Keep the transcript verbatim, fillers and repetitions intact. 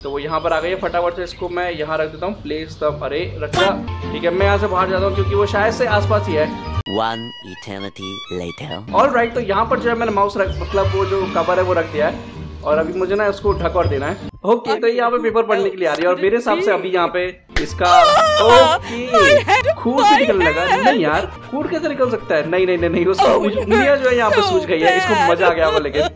तो वो यहाँ पर आ गई है। फटाफट से इसको मैं यहाँ रख देता हूँ। प्लेस द अरे रखा। ठीक है, मैं यहाँ से बाहर जाता हूँ क्योंकि वो शायद से आसपास ही है। One eternity later. All right, तो यहाँ पर जो है मैंने माउस रख मतलब वो जो कवर है वो रख दिया है और अभी मुझे ना इसको ढक और देना है। ओके, तो यहाँ पे पेपर पढ़ने के लिए आ रही है और मेरे हिसाब से अभी यहाँ पे इसका ओके खून से निकलने लगा। नहीं यार, खून कैसे निकल सकता है? नहीं नहीं नहीं, नहीं उसका उंगलियां जो है यहाँ पे सूज गई है। इसको मजा आ गया होगा लेकिन